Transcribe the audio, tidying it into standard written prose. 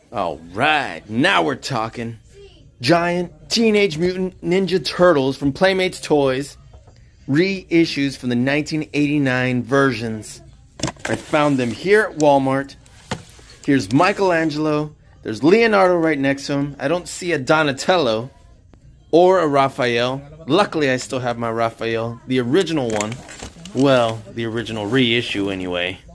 Alright, now we're talking. Giant Teenage Mutant Ninja Turtles from Playmates Toys. Reissues from the 1989 versions. I found them here at Walmart. Here's Michelangelo. There's Leonardo right next to him. I don't see a Donatello or a Raphael. Luckily, I still have my Raphael, the original one. Well, the original reissue anyway.